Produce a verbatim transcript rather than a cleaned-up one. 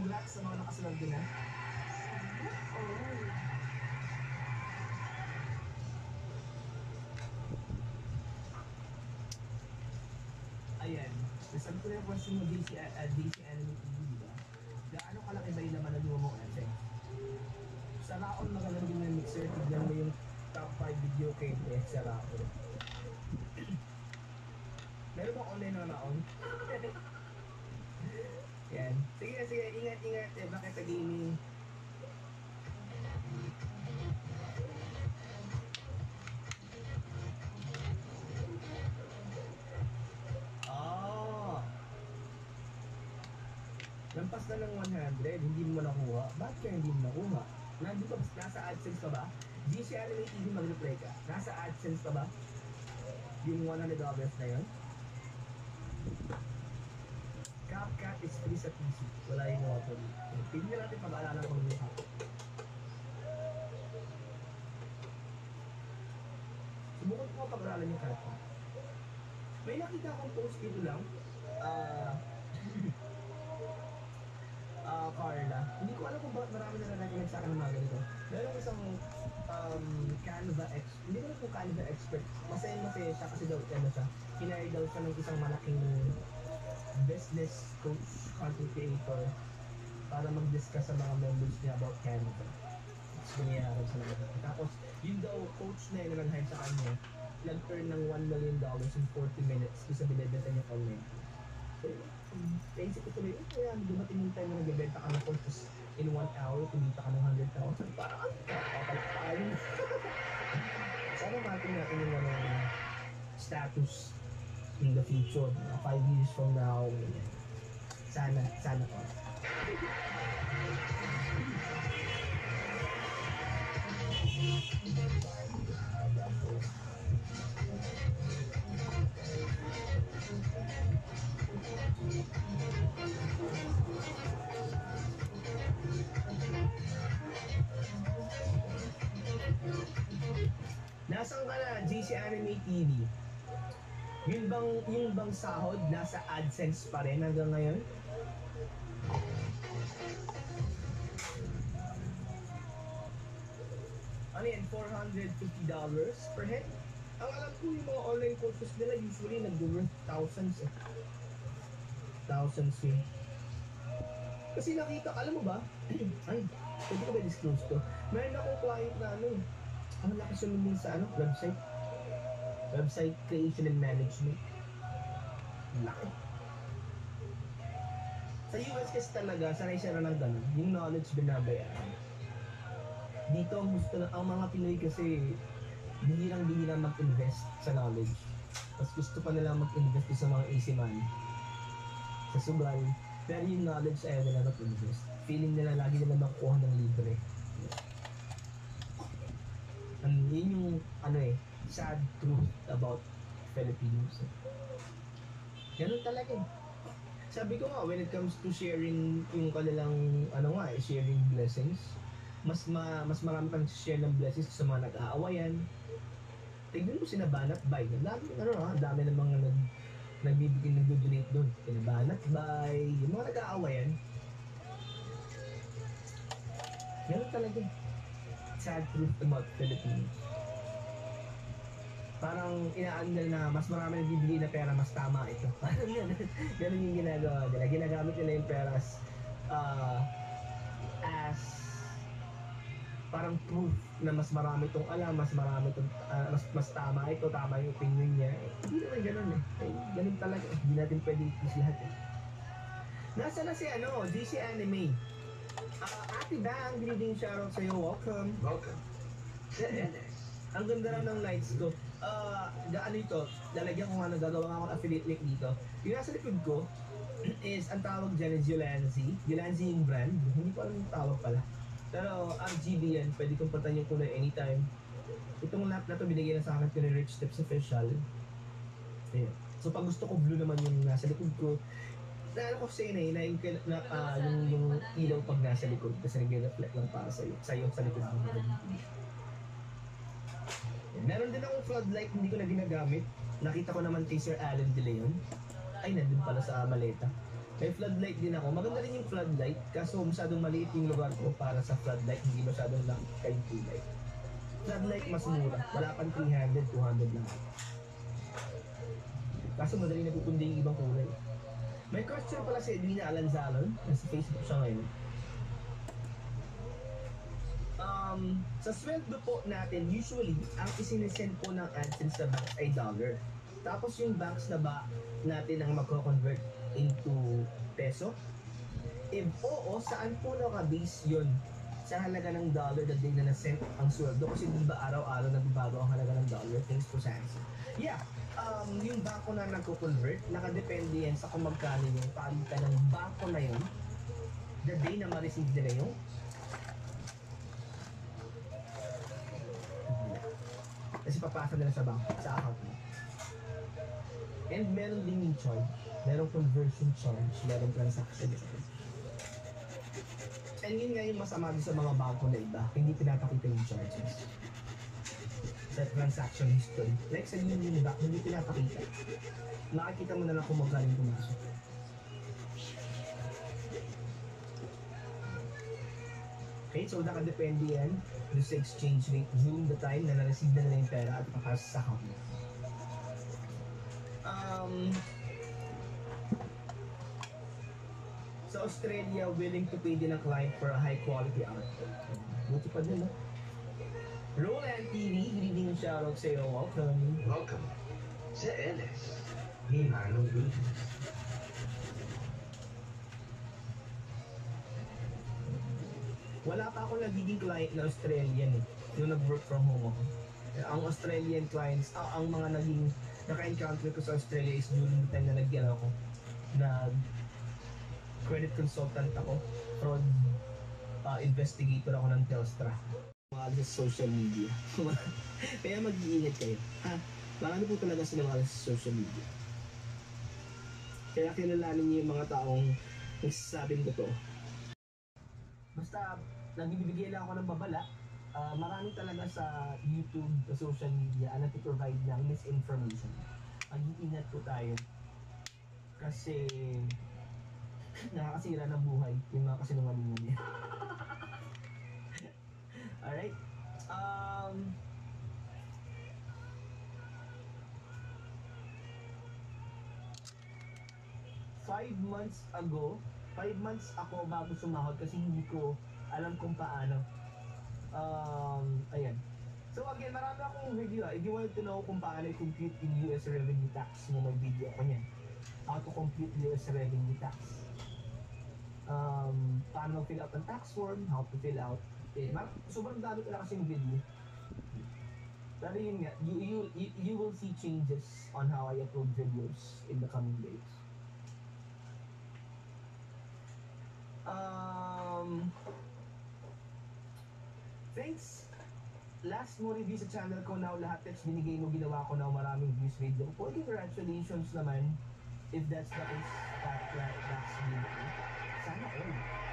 congrats sa mga nakasunod din, ha? Oh. Ayan. Nasabi ko na yung question mo, D C, uh, D C Anime T V, di ba? Gaano kalaki ba yung laman ng luma mong effect? Sa Raon, magalang din yung mixer. Tignan mo yung top five video game eh, sa Raon. Meron ba online na Raon? Yan. Sige, sige. Ingat, ingat. Eh, bakit sa gaming? Oh! Lampas na ng one hundred, hindi mo nakuha. Bakit kaya hindi mo nakuha? Nandito ba? Nasa AdSense ka ba? D C Anime T V mag-reply ka. Nasa AdSense ka ba? Yung one hundred dollars na yun? CapCut is free sa P C. Wala yung auto. Tignan natin pag-aalala ko ng mukha. Subukan ko pag-aralan yung CapCut. May nakita akong post dito lang. Ah... Uh, Carla. Hindi ko alam kung bakit marami na nag-recommend sa akin ng mga ganito. Meron isang um, Canva expert. Hindi ko alam kung Canva expert. Masaya-masaya siya kasi daw, ano siya, hinire daw siya ng isang malaking business coach, content creator para mag-discuss sa mga members niya about Canva. Tapos binayaran siya naman. Tapos, yun daw, coach na yun na nag-hire sa kanya, nag-earn ng one million dollars in forty minutes kasi binibenta niya online. So, um, naisip ko tuloy, eh, kaya dumating yung time na nagbebenta ka ng courses in one hour, kumita ka ng one hundred thousand. Parang, kapalakain. Sana matin natin yung ano, status in the future, mga five years from now. Sana, sana ko. Nasaan ka na, J C Anime T V? Yun bang, yung bang sahod nasa AdSense pa rin hanggang ngayon? Ano yan, four hundred fifty dollars per head? Ang alam ko yung mga online courses nila usually nag-worth thousands eh. Thousands yun. Kasi nakita, alam mo ba? Ay, pwede ko ba disclose to? Meron akong client na ano, ang laki sumulong sa ano, website. Website creation and management. Laki. Sa U S kasi talaga, sanay siya na ng ganun. Yung knowledge binabayaran. Dito, gusto na, ang mga Pinoy kasi, bihirang-bihirang mag-invest sa knowledge. Tapos gusto pa nila mag-invest sa mga easy money. Sa sugal, pero yung knowledge ayaw nila mag-invest. Feeling nila lagi nila makukuha ng libre. And yun yung, ano eh, sad truth about Filipinos. Ganun talaga eh. Sabi ko nga, when it comes to sharing yung kanilang, ano nga eh, sharing blessings, mas ma mas marami pang share ng blessings sa mga nag-aawayan. Tignan mo sina Banat Bay. Ang dami, ano ha, dami ng mga nag, nagbibigay, nag-donate doon. Sina Banat Bay, yung mga nag-aawayan. Ganun talaga. Sad truth about Philippines. Parang inaan nila na mas marami nagbibigay na pera, mas tama ito. Parang ganun, ganun yung ginagawa nila. Ginagamit nila yung pera as, uh, as parang proof na mas marami itong alam, mas marami itong, uh, mas, mas tama ito, tama yung opinion niya. Eh, hindi naman ganun eh. Eh ganun talaga. Hindi natin pwede i-please lahat eh. Nasa na si ano, D C Anime. Uh, Ate Bang, greeting shoutout sa'yo. Welcome. Welcome. Ang ganda lang ng lights ko. Ah, uh, ano ito, lalagyan ko nga, nagagawa nga akong affiliate link dito. Yung nasa likod ko is, ang tawag dyan is Ulanzi. Ulanzi yung brand. Hindi ko alam yung tawag pala. Pero R G B yan, pwede kong patan yung kulay anytime. Itong lap na to binigyan na sa akin ko ni Rich Tips Official. Ayan. So pag gusto ko blue naman yung nasa likod ko, na ano ko sa'yo na yun, na, yung, na, uh, yung, yung ilaw pag nasa likod kasi nag-reflect lang para sa'yo, sa'yo sa likod mo. Meron din akong floodlight, hindi ko na ginagamit. Nakita ko naman kay Sir Alan De Leon. Ay, nandun pala sa maleta. May floodlight din ako. Maganda rin yung floodlight, kaso masyadong maliit yung lugar ko para sa floodlight, hindi masyadong laki kayong kulay. Floodlight mas mura, wala pang three hundred, two hundred lang. Kaso madali napupundi yung ibang kulay. May question pala si Edwina Alanzalon, nasa Facebook siya ngayon. Um, sa sweldo po natin, usually, ang isinesend po ng AdSense sa bank ay dollar. Tapos yung banks na ba natin ang magko-convert into peso? If oo, saan po naka-base yun? Sa halaga ng dollar the day na na-send ang sweldo? Kasi di ba araw-araw nagbabago ang halaga ng dollar? Thanks for Sans. Yeah, um, yung bangko na nagko-convert, nakadepende yan sa kung magkano yung palitan ng bangko na yun the day na ma-receive nila yung kasi papasa nila sa bank, sa account mo. And meron din yung charge. Merong conversion charge, merong transaction charge. And yun nga yung masama sa mga bangko na iba, hindi pinapakita yung charges. Sa transaction history. Like sa Union Bank, hindi pinapakita. Nakikita mo na lang kung magkano yung pumasok. Okay, so nakadepende yan doon sa exchange rate during the time na na-receive na nila yung pera at papasa sa account. Um, sa Australia, willing to pay din ang client for a high quality output. Buti pa din, no? Roland T V, good evening, shoutout sa'yo. Welcome. Welcome sa L S ni Manong Business. Wala pa ako nagiging client na Australian eh, nung nag-work from home ako. Ang Australian clients, ah, ang mga naging naka-encounter ko sa Australia is during the time na nag-ano ako, nag credit consultant ako, fraud uh, investigator ako ng Telstra. Mga sa social media. Kaya mag-iingat kayo. Ha? Paano po talaga sila mga sa social media? Kaya kilalanin niyo yung mga taong nagsasabing totoo. Basta, nagbibigay lang ako ng babala. Uh, marami talaga sa YouTube, sa social media, ang nag-provide ng misinformation. Mag-iingat po tayo. Kasi, nakakasira ng buhay yung mga kasinungalingan niya. Alright? Um, five months ago, five months ako bago sumahod kasi hindi ko alam kung paano. Um, ayan. So again, marami akong video. If you wanted to know kung paano i-compute in U S revenue tax, mo may video ako niyan. How to compute U S revenue tax. Um, paano fill out ang tax form, how to fill out. Eh, mar- sobrang dami ko na kasing video. Pero yun nga, you, you, you, you will see changes on how I upload videos in the coming days. Um, thanks. Last mo review sa channel ko now, lahat text binigay mo, ginawa ko now maraming views video. For congratulations naman, if that's the case, that, that, that's video. Sana all.